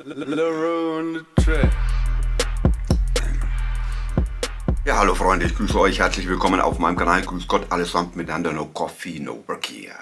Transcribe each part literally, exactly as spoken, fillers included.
Ja, hallo Freunde, ich grüße euch, herzlich willkommen auf meinem Kanal. Grüß Gott, allesamt miteinander, no coffee, no Verkehr.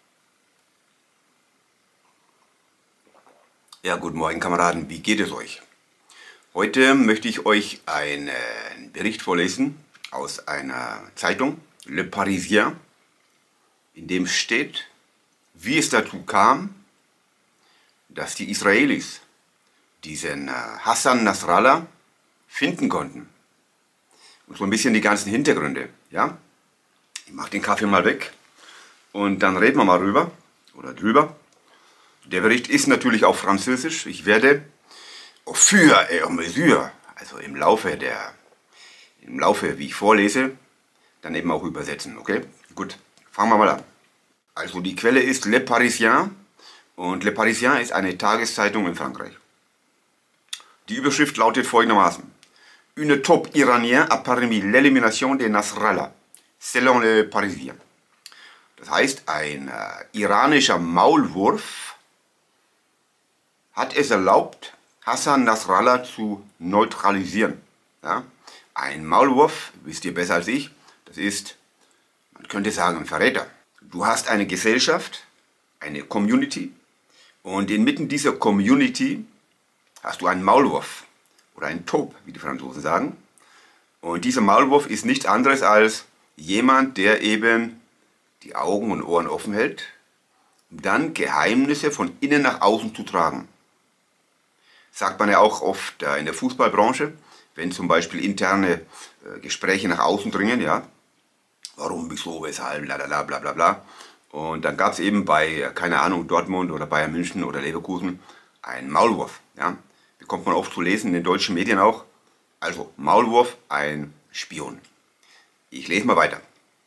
Ja, guten Morgen Kameraden, wie geht es euch? Heute möchte ich euch einen Bericht vorlesen aus einer Zeitung, Le Parisien, in dem steht, wie es dazu kam, dass die Israelis diesen Hassan Nasrallah finden konnten. Und so ein bisschen die ganzen Hintergründe, ja. Ich mache den Kaffee mal weg und dann reden wir mal rüber oder drüber. Der Bericht ist natürlich auf Französisch. Ich werde au fur et à mesure, also im Laufe der, im Laufe, wie ich vorlese, dann eben auch übersetzen, okay? Gut, fangen wir mal an. Also die Quelle ist Le Parisien und Le Parisien ist eine Tageszeitung in Frankreich. Die Überschrift lautet folgendermaßen: Une taupe iranienne a permis l'élimination de Nasrallah, selon Le Parisien. Das heißt, ein äh, iranischer Maulwurf hat es erlaubt, Hassan Nasrallah zu neutralisieren. Ja? Ein Maulwurf, wisst ihr besser als ich, das ist, man könnte sagen, ein Verräter. Du hast eine Gesellschaft, eine Community, und inmitten dieser Community hast du einen Maulwurf oder einen Taupe, wie die Franzosen sagen. Und dieser Maulwurf ist nichts anderes als jemand, der eben die Augen und Ohren offen hält, um dann Geheimnisse von innen nach außen zu tragen. Sagt man ja auch oft in der Fußballbranche, wenn zum Beispiel interne Gespräche nach außen dringen, ja, warum, wieso, weshalb, bla bla bla bla bla. Und dann gab es eben bei, keine Ahnung, Dortmund oder Bayern München oder Leverkusen einen Maulwurf, ja. Bekommt man oft zu lesen, in den deutschen Medien auch. Also Maulwurf, ein Spion. Ich lese mal weiter.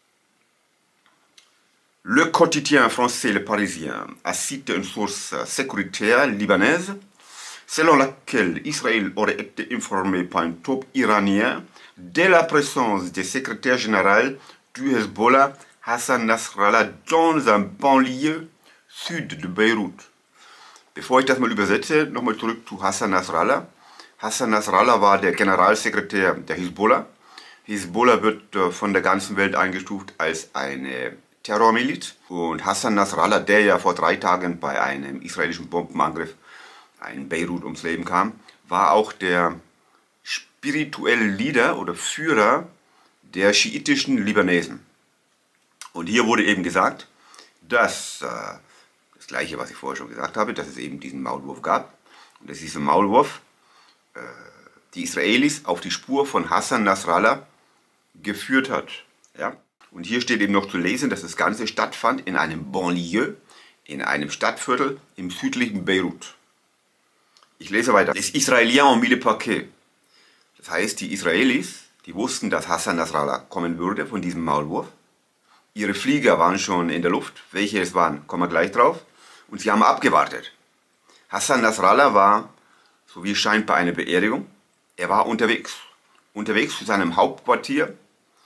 Le quotidien français Le Parisien a cité une source sécuritaire libanaise selon laquelle Israël aurait été informé par un taupe iranien de la présence du secrétaire général du Hezbollah Hassan Nasrallah dans un banlieue sud de Beyrouth. Bevor ich das mal übersetze, nochmal zurück zu Hassan Nasrallah. Hassan Nasrallah war der Generalsekretär der Hezbollah. Hezbollah wird äh, von der ganzen Welt eingestuft als eine Terrormiliz. Und Hassan Nasrallah, der ja vor drei Tagen bei einem israelischen Bombenangriff in Beirut ums Leben kam, war auch der spirituelle Leader oder Führer der schiitischen Libanesen. Und hier wurde eben gesagt, dass äh, das gleiche, was ich vorher schon gesagt habe, dass es eben diesen Maulwurf gab und dass dieser Maulwurf äh, die Israelis auf die Spur von Hassan Nasrallah geführt hat. Ja? Und hier steht eben noch zu lesen, dass das Ganze stattfand in einem Banlieue, in einem Stadtviertel im südlichen Beirut. Ich lese weiter. Les Israéliens ont mis le paquet. Das heißt, die Israelis, die wussten, dass Hassan Nasrallah kommen würde von diesem Maulwurf. Ihre Flieger waren schon in der Luft. Welche es waren, kommen wir gleich drauf. Und sie haben abgewartet. Hassan Nasrallah war, so wie es scheint, bei einer Beerdigung. Er war unterwegs. Unterwegs zu seinem Hauptquartier.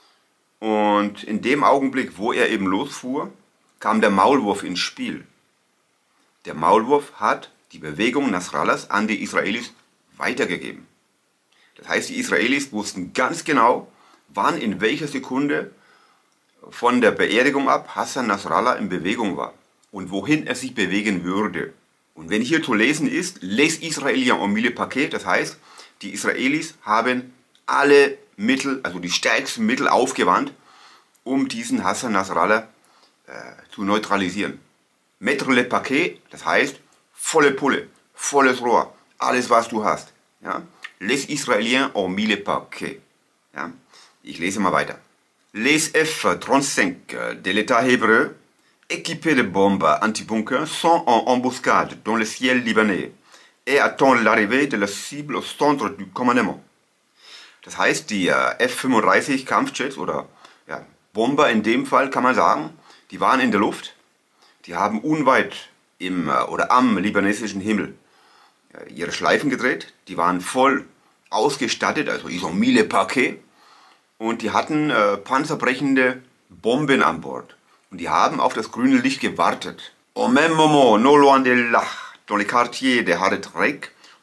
Und in dem Augenblick, wo er eben losfuhr, kam der Maulwurf ins Spiel. Der Maulwurf hat die Bewegung Nasrallahs an die Israelis weitergegeben. Das heißt, die Israelis wussten ganz genau, wann in welcher Sekunde von der Beerdigung ab Hassan Nasrallah in Bewegung war und wohin er sich bewegen würde. Und wenn hier zu lesen ist, les Israéliens ont mis le paquet, das heißt, die Israelis haben alle Mittel, also die stärksten Mittel aufgewandt, um diesen Hassan Nasrallah äh, zu neutralisieren. Mettre le paquet, das heißt, volle Pulle, volles Rohr, alles was du hast. Ja? Les Israéliens ont mis le paquet. Ja? Ich lese mal weiter. Les F trente-cinq de l'État hébreu, équipés de bombes anti-bunker, sont en embuscade dans le ciel libanais et attendent l'arrivée de la cible au centre du commandement. Das heißt, die äh, F fünfunddreißig Kampfjets oder ja, Bomber in dem Fall kann man sagen, die waren in der Luft, die haben unweit im äh, oder am libanesischen Himmel äh, ihre Schleifen gedreht, die waren voll ausgestattet, also ils ont mis le paquet, und die hatten äh, panzerbrechende Bomben an Bord. Und die haben auf das grüne Licht gewartet. Au même moment, non loin de là, dans les quartiers de Haret Reik,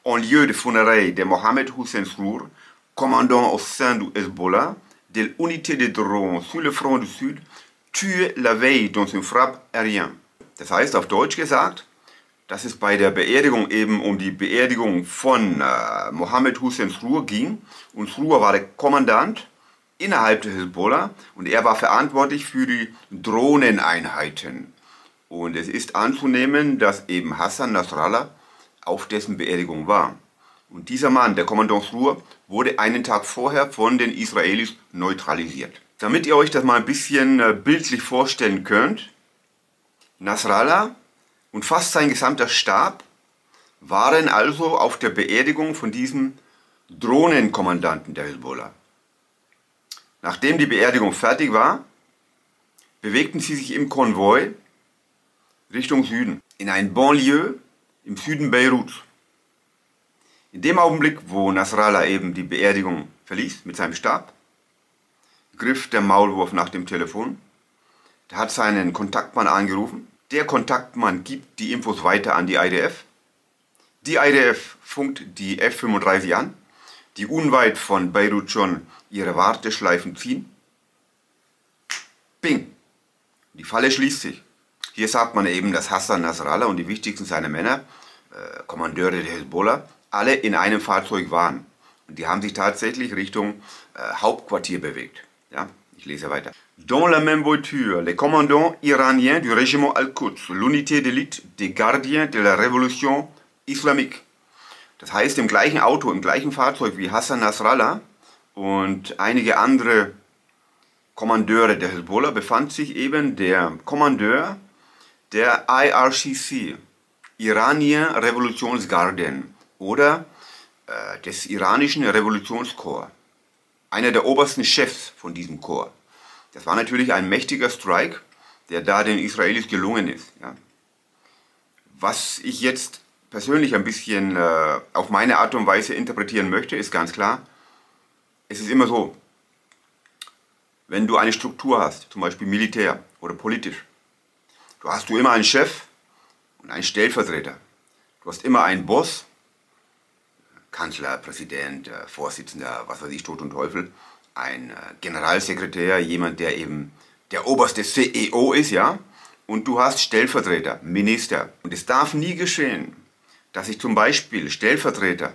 en lieu de funérailles de Mohamed Hussein Srour, commandant au sein du Hezbollah, de l'unité de drones sur le front du Sud, tué la veille dans une frappe aérienne. Das heißt, auf Deutsch gesagt, dass es bei der Beerdigung eben um die Beerdigung von äh, Mohamed Hussein Srour ging. Und Srour war der Kommandant innerhalb der Hezbollah und er war verantwortlich für die Drohneneinheiten. Und es ist anzunehmen, dass eben Hassan Nasrallah auf dessen Beerdigung war. Und dieser Mann, der Kommandant Srour, wurde einen Tag vorher von den Israelis neutralisiert. Damit ihr euch das mal ein bisschen äh, bildlich vorstellen könnt, Nasrallah und fast sein gesamter Stab waren also auf der Beerdigung von diesem Drohnenkommandanten der Hezbollah. Nachdem die Beerdigung fertig war, bewegten sie sich im Konvoi Richtung Süden, in ein Banlieue im Süden Beiruts. In dem Augenblick, wo Nasrallah eben die Beerdigung verließ mit seinem Stab, griff der Maulwurf nach dem Telefon. Der hat seinen Kontaktmann angerufen. Der Kontaktmann gibt die Infos weiter an die I D F. Die I D F funkt die F fünfunddreißig an, die unweit von Beirut schon ihre Warteschleifen ziehen. Ping! Die Falle schließt sich. Hier sagt man eben, dass Hassan Nasrallah und die wichtigsten seiner Männer, äh, Kommandeure der Hezbollah, alle in einem Fahrzeug waren. Und die haben sich tatsächlich Richtung äh, Hauptquartier bewegt. Ja, ich lese weiter. Dans la même voiture, les commandants iraniens du régiment Al-Quds, l'unité d'élite des gardiens de la Révolution islamique. Das heißt, im gleichen Auto, im gleichen Fahrzeug wie Hassan Nasrallah und einige andere Kommandeure der Hezbollah befand sich eben der Kommandeur der I R C C, Iranien Revolutionsgarden oder äh, des iranischen Revolutionskorps, einer der obersten Chefs von diesem Korps. Das war natürlich ein mächtiger Strike, der da den Israelis gelungen ist. Ja. Was ich jetzt persönlich ein bisschen äh, auf meine Art und Weise interpretieren möchte, ist ganz klar, es ist immer so, wenn du eine Struktur hast, zum Beispiel militär oder politisch, du hast du immer einen Chef und einen Stellvertreter. Du hast immer einen Boss, Kanzler, Präsident, äh, Vorsitzender, was weiß ich, Tod und Teufel, ein äh, Generalsekretär, jemand, der eben der oberste C E O ist, ja, und du hast Stellvertreter, Minister. Und es darf nie geschehen, dass sich zum Beispiel Stellvertreter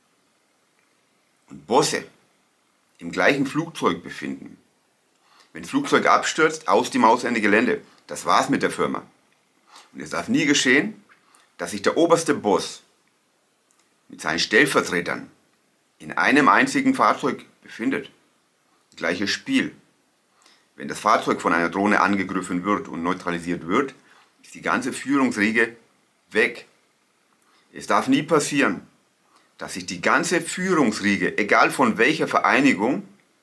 und Bosse im gleichen Flugzeug befinden. Wenn das Flugzeug abstürzt, aus dem Ausende Gelände, das war's mit der Firma. Und es darf nie geschehen, dass sich der oberste Boss mit seinen Stellvertretern in einem einzigen Fahrzeug befindet. Gleiches Spiel. Wenn das Fahrzeug von einer Drohne angegriffen wird und neutralisiert wird, ist die ganze Führungsriege weg. Es darf nie passieren, dass sich die ganze Führungsriege, egal von welcher Vereinigung,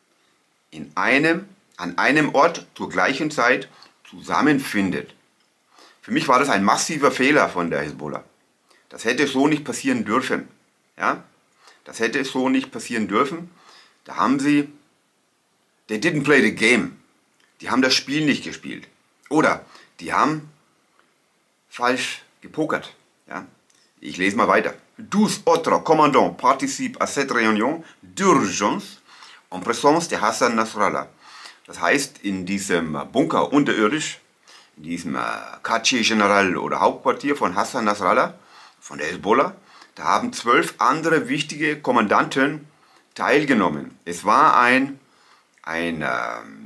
in einem, an einem Ort zur gleichen Zeit zusammenfindet. Für mich war das ein massiver Fehler von der Hezbollah. Das hätte so nicht passieren dürfen. Ja? Das hätte so nicht passieren dürfen. Da haben sie, they didn't play the game. Die haben das Spiel nicht gespielt. Oder die haben falsch gepokert. Ja? Ich lese mal weiter. douze autres commandants participent à cette réunion d'urgence en présence de Hassan Nasrallah. Das heißt, in diesem Bunker unterirdisch, in diesem Quartier General oder Hauptquartier von Hassan Nasrallah, von der Hezbollah, da haben zwölf andere wichtige Kommandanten teilgenommen. Es war ein, ein, äh,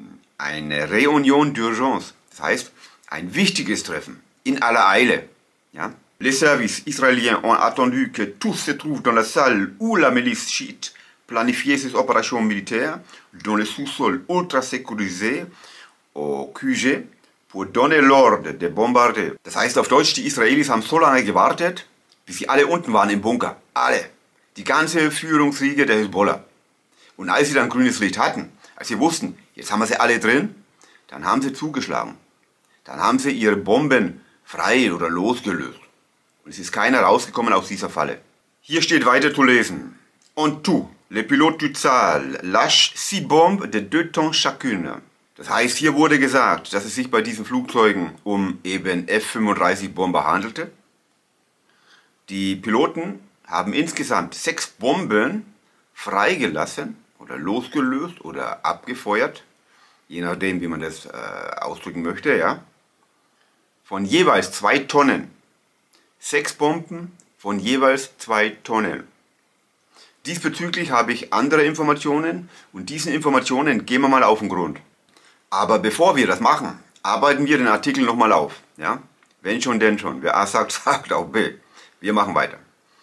eine Réunion d'urgence, das heißt ein wichtiges Treffen, in aller Eile. Ja? Les services israéliens ont attendu que tous se trouvent dans la salle où la milice chiite planifiait ses opérations militaires, dans le sous-sol ultra sécurisé au Q G, pour donner l'ordre de bombarder. Das heißt auf Deutsch, die Israelis haben so lange gewartet, bis sie alle unten waren im Bunker. Alle. Die ganze Führungsriege der Hezbollah. Und als sie dann grünes Licht hatten, als sie wussten, jetzt haben wir sie alle drin, dann haben sie zugeschlagen. Dann haben sie ihre Bomben frei oder losgelöst. Und es ist keiner rausgekommen aus dieser Falle. Hier steht weiter zu lesen. En tout, les pilotes du Tzal lâchent six bombes de deux tonnes chacune. Das heißt, hier wurde gesagt, dass es sich bei diesen Flugzeugen um eben F fünfunddreißig Bomber handelte. Die Piloten haben insgesamt sechs Bomben freigelassen oder losgelöst oder abgefeuert, je nachdem, wie man das äh, ausdrücken möchte, ja, von jeweils zwei Tonnen. Sechs Bomben von jeweils zwei Tonnen. Diesbezüglich habe ich andere Informationen und diesen Informationen gehen wir mal auf den Grund. Aber bevor wir das machen, arbeiten wir den Artikel nochmal auf. Ja? Wenn schon, denn schon. Wer A sagt, sagt auch B. Wir machen weiter.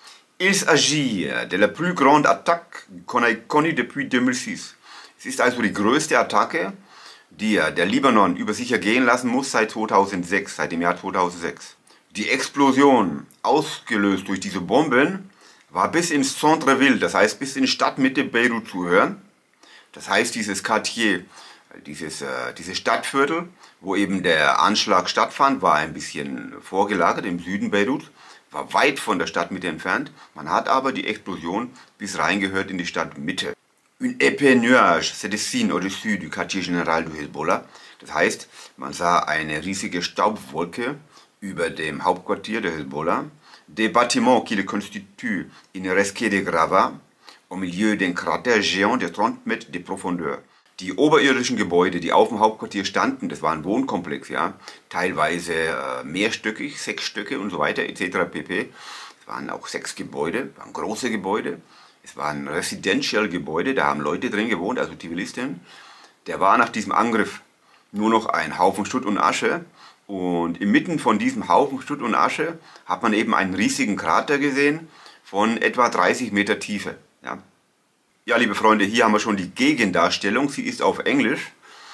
Il s'agit de la plus grande attaque qu'on ait connue depuis deux mille six. Es ist also die größte Attacke, die der Libanon über sich ergehen lassen muss seit zweitausendsechs, seit dem Jahr zweitausendsechs. Die Explosion, ausgelöst durch diese Bomben, war bis ins Centre-Ville, das heißt bis in die Stadtmitte Beirut zu hören. Das heißt dieses Quartier, dieses, äh, dieses Stadtviertel, wo eben der Anschlag stattfand, war ein bisschen vorgelagert im Süden Beirut, war weit von der Stadtmitte entfernt. Man hat aber die Explosion bis reingehört in die Stadtmitte. Une épais nuage se dessine au-dessus du quartier général du Hezbollah. Das heißt, man sah eine riesige Staubwolke über dem Hauptquartier der Hezbollah. Des bâtiments qui le constituent une resquée de gravats au milieu d'un cratère géant de trente mètres de profondeur. Die oberirdischen Gebäude, die auf dem Hauptquartier standen, das war ein Wohnkomplex, ja, teilweise äh, mehrstöckig, sechs Stöcke und so weiter, et cetera pp. Es waren auch sechs Gebäude, waren große Gebäude. Es waren Residential-Gebäude, da haben Leute drin gewohnt, also Zivilisten. Der war nach diesem Angriff nur noch ein Haufen Schutt und Asche. Und inmitten von diesem Haufen Schutt und Asche hat man eben einen riesigen Krater gesehen von etwa dreißig Meter Tiefe. Ja. Ja, liebe Freunde, hier haben wir schon die Gegendarstellung. Sie ist auf Englisch.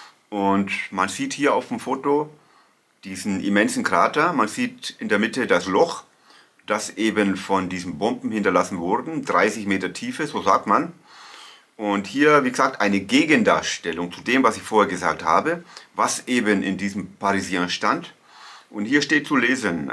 Und man sieht hier auf dem Foto diesen immensen Krater. Man sieht in der Mitte das Loch, das eben von diesen Bomben hinterlassen wurden. dreißig Meter Tiefe, so sagt man. Und hier, wie gesagt, eine Gegendarstellung zu dem, was ich vorher gesagt habe, was eben in diesem Parisien stand. Und hier steht zu lesen,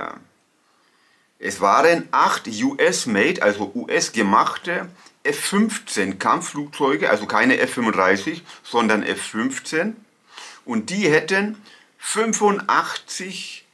es waren acht U S-made, also U S-gemachte F fünfzehn Kampfflugzeuge, also keine F fünfunddreißig, sondern F fünfzehn. Und die hätten fünfundachtzig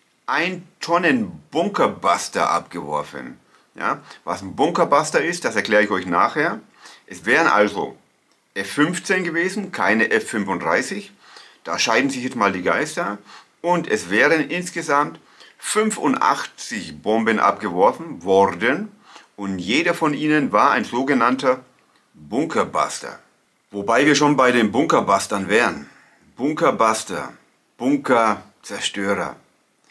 Ein-Tonnen-Bunkerbuster abgeworfen. Ja, was ein Bunkerbuster ist, das erkläre ich euch nachher. Es wären also F fünfzehn gewesen, keine F fünfunddreißig. Da scheiden sich jetzt mal die Geister. Und es wären insgesamt fünfundachtzig Bomben abgeworfen worden. Und jeder von ihnen war ein sogenannter Bunkerbuster. Wobei wir schon bei den Bunkerbustern wären. Bunkerbuster, Bunkerzerstörer.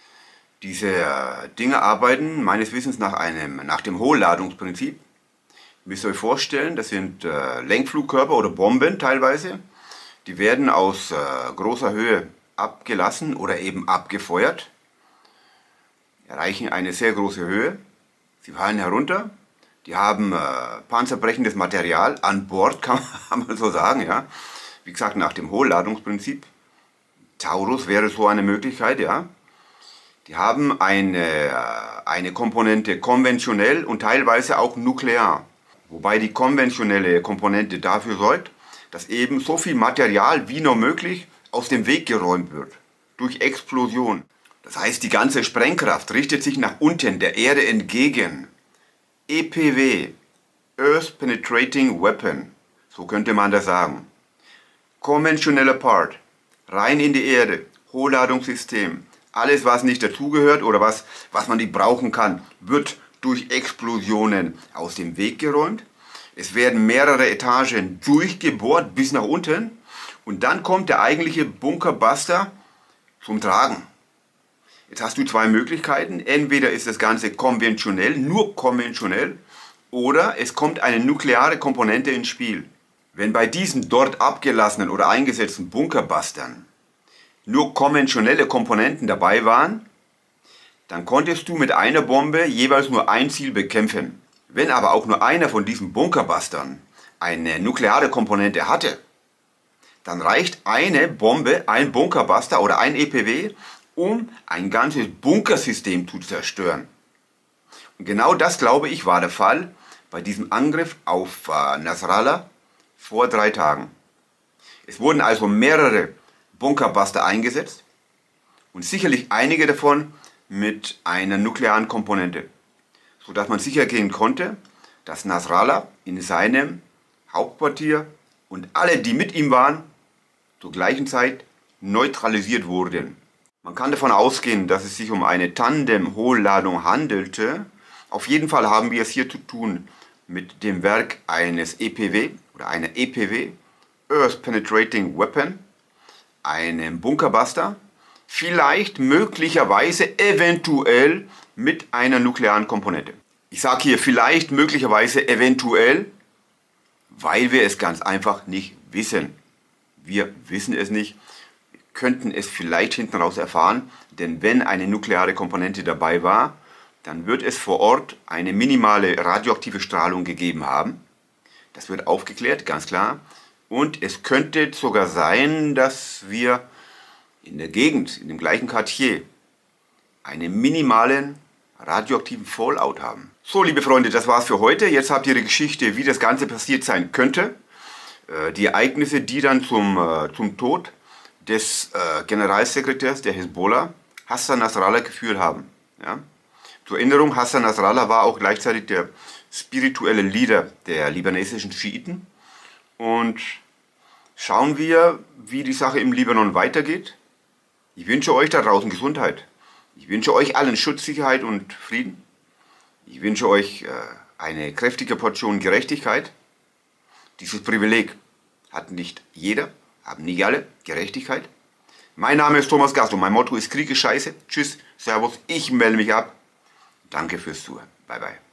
Diese Dinge arbeiten meines Wissens nach, einem, nach dem Hohlladungsprinzip. Ihr müsst euch vorstellen, das sind äh, Lenkflugkörper oder Bomben teilweise. Die werden aus äh, großer Höhe abgelassen oder eben abgefeuert, erreichen eine sehr große Höhe. Sie fallen herunter, die haben äh, panzerbrechendes Material an Bord, kann man so sagen. Ja. Wie gesagt, nach dem Hohlladungsprinzip. Taurus wäre so eine Möglichkeit, ja. Die haben eine, eine Komponente konventionell und teilweise auch nuklear. Wobei die konventionelle Komponente dafür sorgt, dass eben so viel Material wie nur möglich aus dem Weg geräumt wird. Durch Explosion. Das heißt, die ganze Sprengkraft richtet sich nach unten, der Erde entgegen. E P W, Earth Penetrating Weapon, so könnte man das sagen. Konventioneller Part, rein in die Erde, Hohlladungssystem. Alles, was nicht dazugehört oder was, was man nicht brauchen kann, wird durch Explosionen aus dem Weg geräumt. Es werden mehrere Etagen durchgebohrt bis nach unten und dann kommt der eigentliche Bunkerbuster zum Tragen. Jetzt hast du zwei Möglichkeiten. Entweder ist das Ganze konventionell, nur konventionell, oder es kommt eine nukleare Komponente ins Spiel. Wenn bei diesen dort abgelassenen oder eingesetzten Bunkerbustern nur konventionelle Komponenten dabei waren, dann konntest du mit einer Bombe jeweils nur ein Ziel bekämpfen. Wenn aber auch nur einer von diesen Bunkerbustern eine nukleare Komponente hatte, dann reicht eine Bombe, ein Bunkerbuster oder ein E P W, um ein ganzes Bunkersystem zu zerstören. Und genau das, glaube ich, war der Fall bei diesem Angriff auf äh, Nasrallah vor drei Tagen. Es wurden also mehrere Bunkerbuster eingesetzt und sicherlich einige davon mit einer nuklearen Komponente, sodass man sicher gehen konnte, dass Nasrallah in seinem Hauptquartier und alle, die mit ihm waren, zur gleichen Zeit neutralisiert wurden. Man kann davon ausgehen, dass es sich um eine Tandem-Hohlladung handelte. Auf jeden Fall haben wir es hier zu tun mit dem Werk eines E P W oder einer E P W, Earth Penetrating Weapon, einem Bunkerbuster, vielleicht möglicherweise eventuell mit einer nuklearen Komponente. Ich sage hier vielleicht möglicherweise eventuell, weil wir es ganz einfach nicht wissen. Wir wissen es nicht, wir könnten es vielleicht hinten raus erfahren, denn wenn eine nukleare Komponente dabei war, dann wird es vor Ort eine minimale radioaktive Strahlung gegeben haben. Das wird aufgeklärt, ganz klar. Und es könnte sogar sein, dass wir in der Gegend, in dem gleichen Quartier, einen minimalen radioaktiven Fallout haben. So, liebe Freunde, das war's für heute. Jetzt habt ihr die Geschichte, wie das Ganze passiert sein könnte. Äh, die Ereignisse, die dann zum, äh, zum Tod des äh, Generalsekretärs der Hisbollah, Hassan Nasrallah, geführt haben. Ja? Zur Erinnerung, Hassan Nasrallah war auch gleichzeitig der spirituelle Leader der libanesischen Schiiten. Und schauen wir, wie die Sache im Libanon weitergeht. Ich wünsche euch da draußen Gesundheit. Ich wünsche euch allen Schutz, Sicherheit und Frieden. Ich wünsche euch äh, eine kräftige Portion Gerechtigkeit. Dieses Privileg hat nicht jeder, haben nicht alle Gerechtigkeit. Mein Name ist Thomas Gast und mein Motto ist Krieg ist Scheiße. Tschüss, Servus, ich melde mich ab. Danke fürs Zuhören. Bye, bye.